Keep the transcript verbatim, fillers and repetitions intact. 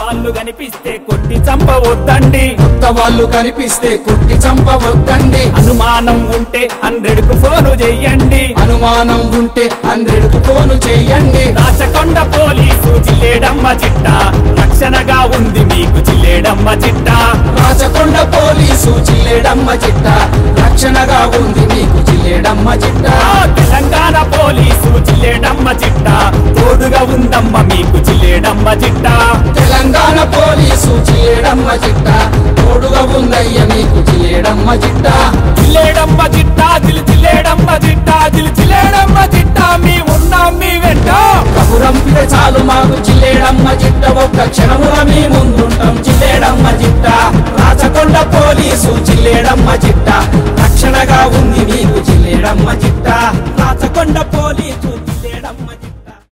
వాళ్ళు కనిపిస్తే కొట్టి చంపవద్దండి కొత్త వాళ్ళు కనిపిస్తే కొట్టి చంపవద్దండి అనుమానం ఉంటే హండ్రెడ్ కు ఫోను చెయ్యండి అనుమానం ఉంటే హండ్రెడ్ కు ఫోను చెయ్యండి రాచకొండ పోలీసు జిల్లేడమ్మ చిట్ట రక్షణగా ఉంది మీకు జిల్లేడమ్మ చిట్ట రాచకొండ పోలీసు జిల్లేడమ్మ చిట్ట రక్షణగా ఉంది మీకు జిల్లేడమ్మ చిట్ట తెలంగాణ పోలీసు జిల్లేడమ్మ చిట్ట తోడుగా ఉందమ్మ మీకు జిల్లేడమ్మ చిట్ట తెలంగాణ పోలీసు జిల్లేడమ్మ చిట్ట తోడుగా ఉందయ్య మీకు జిల్లేడమ్మ చిట్ట జిల్లేడమ్మ చిట్ట జిల్ జిల్లేడమ్మ చిట్ట జిల్ జిల్లేడమ్మ చిట్ట మీ ఉన్నాం మీ వెంట కబురంపితే చాలు మాకు జిల్లేడమ్మ చిట్ట ఒక్క క్షణముల మీ ముందుంటాం జిల్లేడమ్మ చిట్ట రాచకొండ పోలీసు జిల్లేడమ్మ చిట్ట రక్షణగా ఉంది మీకు జిల్లేడమ్మ చిట్ట రాచకొండ పోలీసు